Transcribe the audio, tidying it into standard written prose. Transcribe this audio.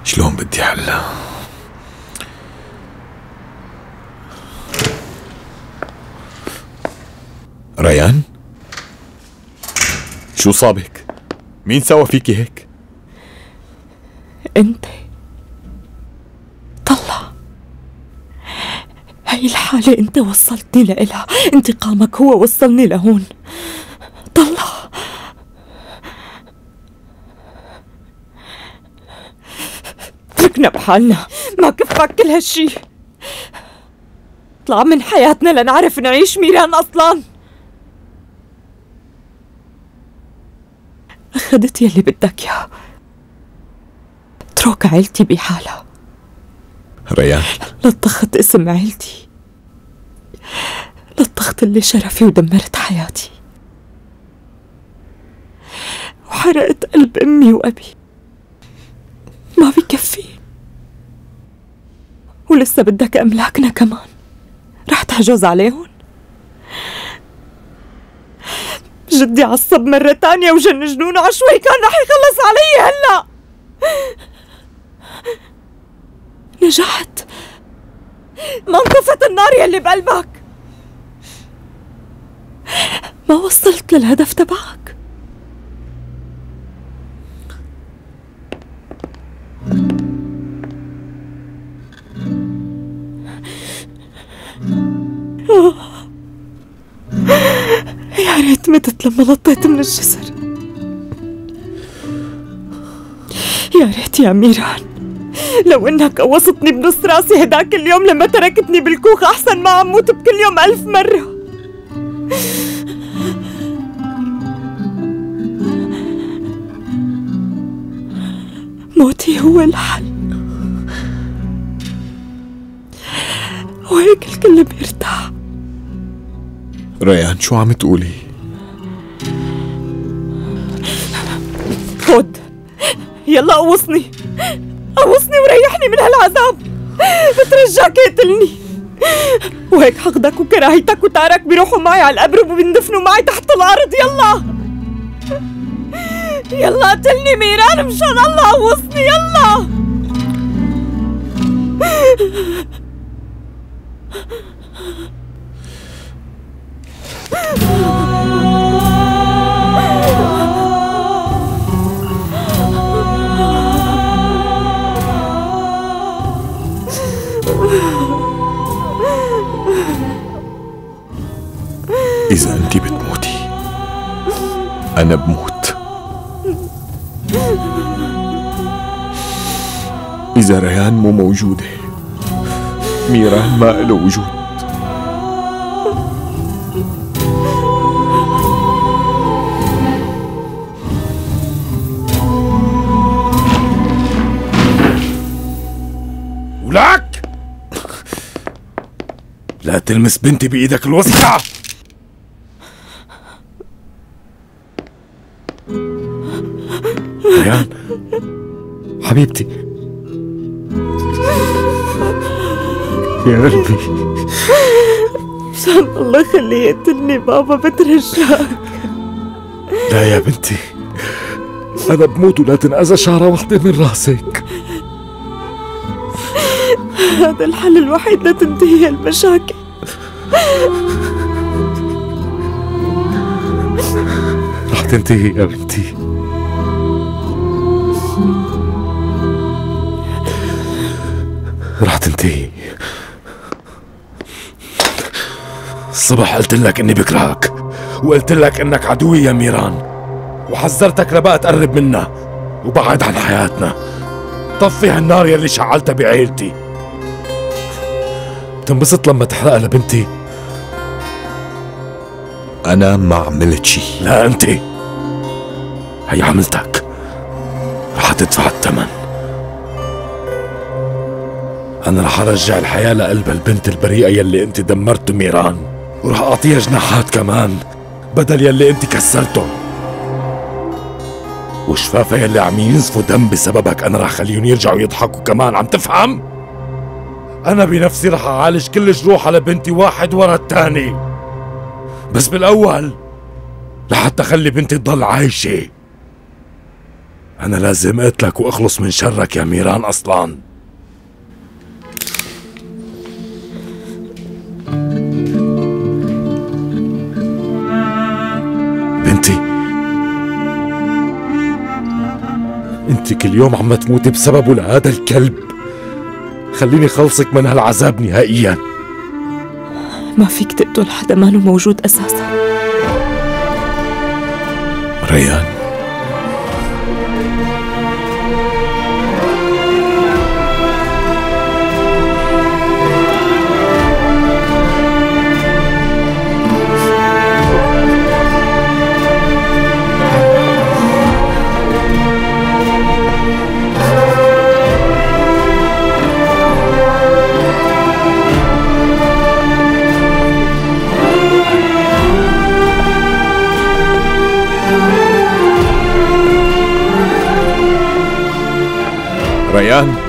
شلون بدي حلها؟ ريان؟ شو صابك؟ مين سوى فيكي هيك؟ انت. طلع، هاي الحالة انت وصلتني لإلها، انتقامك هو وصلني لهون. طلع. اتركنا بحالنا، ما كفاك كل هالشي. اطلع من حياتنا لنعرف نعيش ميران أصلاً. أخذت يلي بدك ياه، اترك عيلتي بحالها. ريان، لطخت اسم عيلتي، لطخت اللي شرفي ودمرت حياتي، وحرقت قلب أمي وأبي. ما بكفي، ولسه بدك أملاكنا كمان، رح تحجز عليهم؟ جدي عصب مرة تانية وجن جنونه عشوائي، كان رح يخلص علي هلأ. نجحت، ما انطفت النار يلي بقلبك، ما وصلت للهدف تبعك. يا ريت متت لما نطيت من الجسر. يا ريت يا ميران لو انك قوصتني بنص راسي هداك اليوم لما تركتني بالكوخ، احسن ما عم موت بكل يوم 1000 مرة. موتي هو الحل، وهيك الكل بيرتاح. ريان شو عم تقولي؟ خد، يلا قوصني، قوصني وريحني من هالعذاب، بترجاك اقتلني، وهيك حقدك وكراهيتك وتارك بيروحوا معي على القبر وبيندفنوا معي تحت الارض. يلا يلا قتلني ميران، مشان الله قوصني، يلا. إذا أنت بتموتي أنا بموت. إذا ريان مو موجودة ميران ما له وجود. ولك لا تلمس بنتي بإيدك الوسخة. ريان حبيبتي يا قلبي، مشان الله خليه يقتلني بابا، بترجاك. لا يا بنتي، أنا بموت ولا تنأذى شعرة واحدة من راسك. هذا الحل الوحيد لتنتهي المشاكل. رح تنتهي يا بنتي، رح تنتهي. الصبح قلت لك اني بكرهك، وقلت لك انك عدوي يا ميران، وحذرتك لبقى تقرب منا وبعد عن حياتنا. طفي هالنار يلي شعلتها بعيلتي. بتنبسط لما تحرقها لبنتي؟ أنا ما عملت شي. لا انت، هي عملتك، رح تدفع الثمن. أنا رح أرجع الحياة لقلب البنت البريئة يلي أنت دمرته ميران، ورح أعطيها جناحات كمان بدل يلي أنت كسرته، وشفافها يلي عم ينزفوا دم بسببك أنا رح خليهم يرجعوا يضحكوا كمان. عم تفهم؟ أنا بنفسي رح أعالج كل جروح على بنتي واحد ورا التاني، بس بالأول لحتى خلي بنتي تضل عايشة. أنا لازم أقتلك وأخلص من شرك يا ميران أصلاً. بنتي، انت كل يوم عم تموتي بسببه لهذا الكلب. خليني خلصك من هالعذاب نهائيا. ما فيك تقتل حدا ماله موجود أساسا. ريان، ريان،